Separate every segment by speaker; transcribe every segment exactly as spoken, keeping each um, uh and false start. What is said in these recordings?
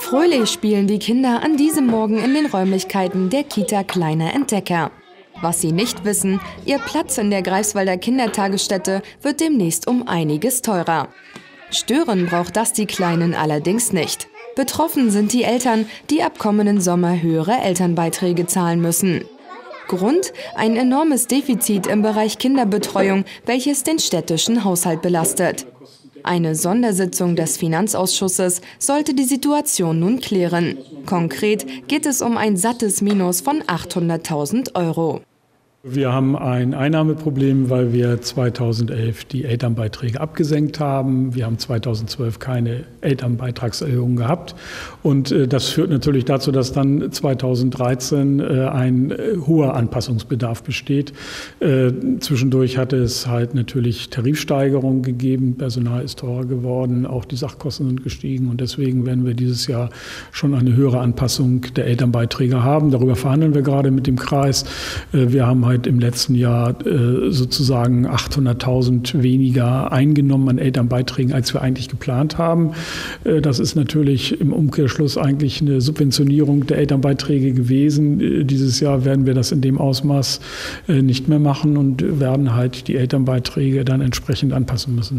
Speaker 1: Fröhlich spielen die Kinder an diesem Morgen in den Räumlichkeiten der Kita Kleiner Entdecker. Was sie nicht wissen, ihr Platz in der Greifswalder Kindertagesstätte wird demnächst um einiges teurer. Stören braucht das die Kleinen allerdings nicht. Betroffen sind die Eltern, die ab kommenden Sommer höhere Elternbeiträge zahlen müssen. Grund: ein enormes Defizit im Bereich Kinderbetreuung, welches den städtischen Haushalt belastet. Eine Sondersitzung des Finanzausschusses sollte die Situation nun klären. Konkret geht es um ein sattes Minus von achthunderttausend Euro.
Speaker 2: Wir haben ein Einnahmeproblem, weil wir zweitausendelf die Elternbeiträge abgesenkt haben. Wir haben zweitausendzwölf keine Elternbeitragserhöhung gehabt. Und äh, das führt natürlich dazu, dass dann zweitausenddreizehn äh, ein äh, hoher Anpassungsbedarf besteht. Äh, zwischendurch hatte es halt natürlich Tarifsteigerungen gegeben. Personal ist teurer geworden, auch die Sachkosten sind gestiegen. Und deswegen werden wir dieses Jahr schon eine höhere Anpassung der Elternbeiträge haben. Darüber verhandeln wir gerade mit dem Kreis. Äh, wir haben halt im letzten Jahr äh, sozusagen achthunderttausend weniger eingenommen an Elternbeiträgen, als wir eigentlich geplant haben. Äh, das ist natürlich im Umkehrschluss eigentlich eine Subventionierung der Elternbeiträge gewesen. Äh, dieses Jahr werden wir das in dem Ausmaß äh, nicht mehr machen und werden halt die Elternbeiträge dann entsprechend anpassen müssen.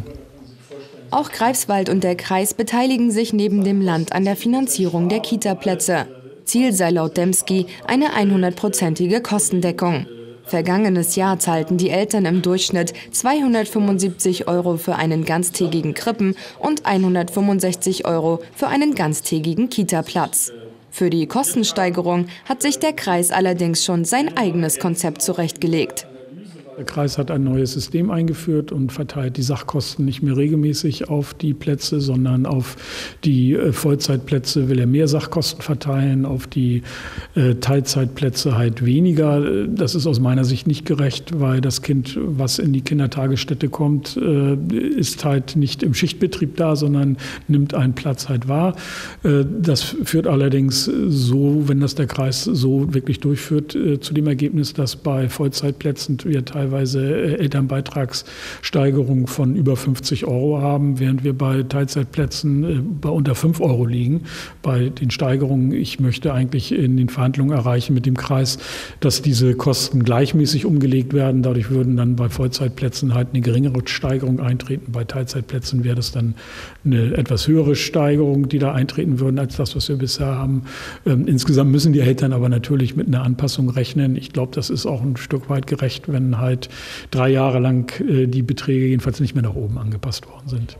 Speaker 1: Auch Greifswald und der Kreis beteiligen sich neben dem Land an der Finanzierung der Kita-Plätze. Ziel sei laut Dembski eine hundertprozentige Kostendeckung. Vergangenes Jahr zahlten die Eltern im Durchschnitt zweihundertfünfundsiebzig Euro für einen ganztägigen Krippen- und hundertfünfundsechzig Euro für einen ganztägigen Kita-Platz. Für die Kostensteigerung hat sich der Kreis allerdings schon sein eigenes Konzept zurechtgelegt.
Speaker 2: Der Kreis hat ein neues System eingeführt und verteilt die Sachkosten nicht mehr regelmäßig auf die Plätze, sondern auf die Vollzeitplätze will er mehr Sachkosten verteilen, auf die Teilzeitplätze halt weniger. Das ist aus meiner Sicht nicht gerecht, weil das Kind, was in die Kindertagesstätte kommt, ist halt nicht im Schichtbetrieb da, sondern nimmt einen Platz halt wahr. Das führt allerdings so, wenn das der Kreis so wirklich durchführt, zu dem Ergebnis, dass bei Vollzeitplätzen wir teilweise teilweise Elternbeitragssteigerungen von über fünfzig Euro haben, während wir bei Teilzeitplätzen bei unter fünf Euro liegen. Bei den Steigerungen, ich möchte eigentlich in den Verhandlungen erreichen mit dem Kreis, dass diese Kosten gleichmäßig umgelegt werden. Dadurch würden dann bei Vollzeitplätzen halt eine geringere Steigerung eintreten. Bei Teilzeitplätzen wäre das dann eine etwas höhere Steigerung, die da eintreten würden, als das, was wir bisher haben. Ähm, insgesamt müssen die Eltern aber natürlich mit einer Anpassung rechnen. Ich glaube, das ist auch ein Stück weit gerecht, wenn halt drei Jahre lang äh, die Beträge jedenfalls nicht mehr nach oben angepasst worden sind.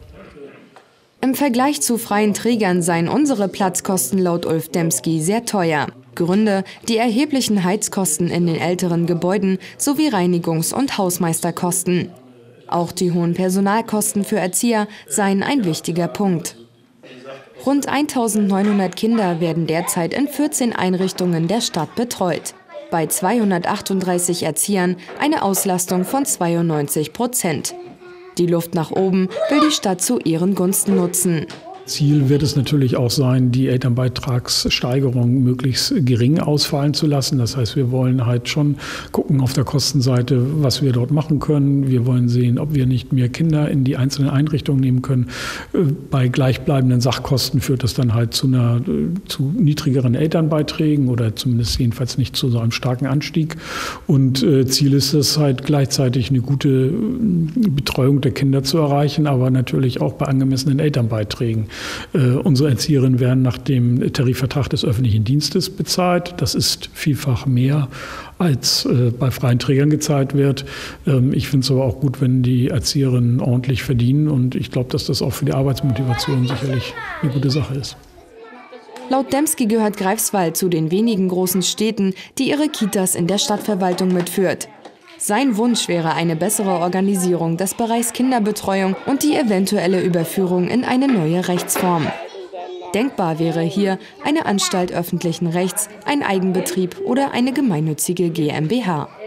Speaker 1: Im Vergleich zu freien Trägern seien unsere Platzkosten laut Ulf Dembski sehr teuer. Gründe: die erheblichen Heizkosten in den älteren Gebäuden sowie Reinigungs- und Hausmeisterkosten. Auch die hohen Personalkosten für Erzieher seien ein wichtiger Punkt. Rund eintausendneunhundert Kinder werden derzeit in vierzehn Einrichtungen der Stadt betreut. Bei zweihundertachtunddreißig Erziehern eine Auslastung von zweiundneunzig Prozent. Die Luft nach oben will die Stadt zu ihren Gunsten nutzen.
Speaker 2: Ziel wird es natürlich auch sein, die Elternbeitragssteigerung möglichst gering ausfallen zu lassen. Das heißt, wir wollen halt schon gucken auf der Kostenseite, was wir dort machen können. Wir wollen sehen, ob wir nicht mehr Kinder in die einzelnen Einrichtungen nehmen können. Bei gleichbleibenden Sachkosten führt das dann halt zu einer zu niedrigeren Elternbeiträgen oder zumindest jedenfalls nicht zu so einem starken Anstieg. Und Ziel ist es halt gleichzeitig eine gute Betreuung der Kinder zu erreichen, aber natürlich auch bei angemessenen Elternbeiträgen. Äh, unsere Erzieherinnen werden nach dem Tarifvertrag des öffentlichen Dienstes bezahlt. Das ist vielfach mehr, als äh, bei freien Trägern gezahlt wird. Ähm, ich finde es aber auch gut, wenn die Erzieherinnen ordentlich verdienen. Und ich glaube, dass das auch für die Arbeitsmotivation sicherlich eine gute Sache ist.
Speaker 1: Laut Dembski gehört Greifswald zu den wenigen großen Städten, die ihre Kitas in der Stadtverwaltung mitführt. Sein Wunsch wäre eine bessere Organisierung des Bereichs Kinderbetreuung und die eventuelle Überführung in eine neue Rechtsform. Denkbar wäre hier eine Anstalt öffentlichen Rechts, ein Eigenbetrieb oder eine gemeinnützige GmbH.